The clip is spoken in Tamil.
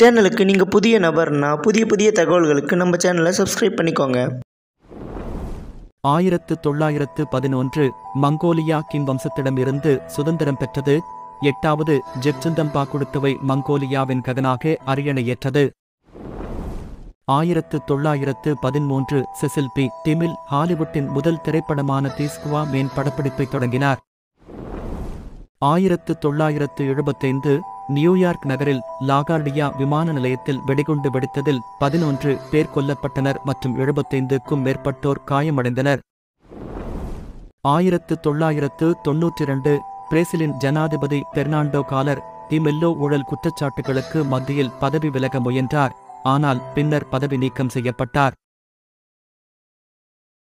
சேனலுக்கு நீங்கள் புதிய நபர்னா புதிய தகவல்களுக்கு நம்ம சேனலை சப்ஸ்கிரைப் பண்ணிக்கோங்க. 1911 மங்கோலியா கிங் வம்சத்திடமிருந்து சுதந்திரம் பெற்றது. 8வது ஜெக்சுந்தம்பா குடுத்துவை மங்கோலியாவின் ககனாக அரியணையேற்றது. 1913 செசில் பி. டிமில் ஹாலிவுட்டின் முதல் திரைப்படமான தீஸ்குவா மேன் படப்பிடிப்பை தொடங்கினார். 1975 நியூயார்க் நகரில் லாகார்டியா விமான நிலையத்தில் வெடிகுண்டு வெடித்ததில் 11 பேர் கொல்லப்பட்டனர் மற்றும் 75க்கும் மேற்பட்டோர் காயமடைந்தனர். 1992 பிரேசிலின் ஜனாதிபதி பெர்னாண்டோ காலர் டி மெல்லோ ஊழல் குற்றச்சாட்டுகளுக்கு மத்தியில் பதவி விலக முயன்றார். ஆனால் பின்னர் பதவி நீக்கம் செய்யப்பட்டார்.